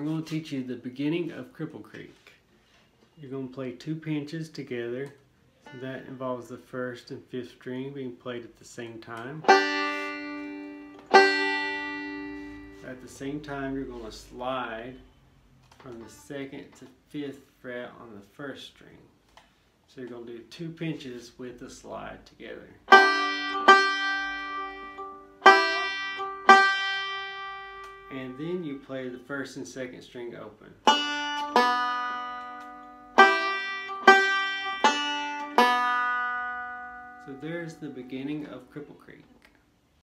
I'm going to teach you the beginning of Cripple Creek. You're going to play 2 pinches together. So that involves the 1st and 5th string being played at the same time. At the same time, you're going to slide from the 2nd to 5th fret on the 1st string. So you're going to do 2 pinches with the slide together. And then you play the 1st and 2nd string open. So there's the beginning of Cripple Creek.